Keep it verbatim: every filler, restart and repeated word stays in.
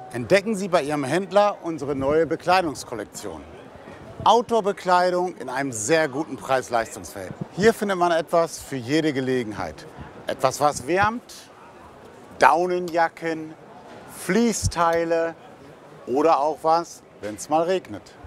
Entdecken Sie bei Ihrem Händler unsere neue Bekleidungskollektion. Outdoor-Bekleidung in einem sehr guten Preis-Leistungs-Verhältnis. Hier findet man etwas für jede Gelegenheit. Etwas, was wärmt, Daunenjacken, Fleeceteile oder auch was, wenn es mal regnet.